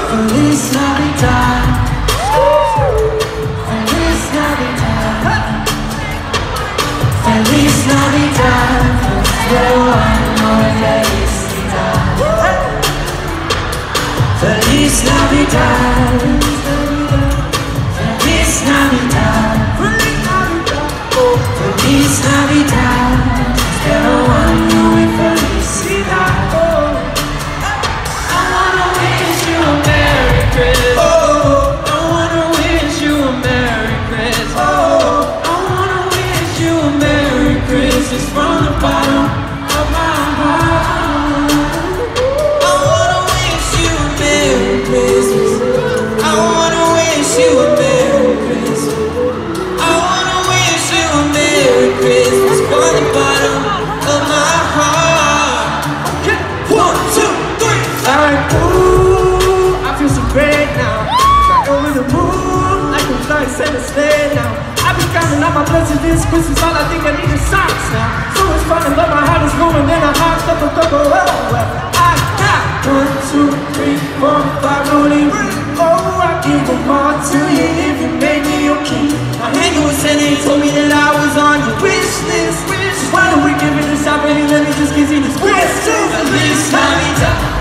Feliz Navidad. Feliz Navidad. Feliz Navidad. Prospero año de felicidad. Feliz Navidad. Feliz Navidad. Feliz Navidad. Prospero año de felicidad. I wanna wish you a Merry Christmas. I wanna wish you a Merry Christmas. I wanna wish you a Merry Christmas from the bottom of my heart. I wanna wish you a Merry Christmas. I wanna wish you a Merry Christmas. I wanna wish you a Merry Christmas from the bottom of my heart. 1, 2, 3. Like, ooh, I feel so great now. Like over the moon, like I'm flying Santa sleigh now. I've been counting up my blessings this Christmas, all I think I need is socks now. So it's fun and love, my heart is moving, then I hop, stuff, well, I got 1, 2, 3, 4, 5 rolling. Oh, I give them all to you if you make me your king. My hanging with Santa, he told me that I was on your wish list. Why don't we give it a shot, baby, let me just give you this wish too. Feliz Navidad.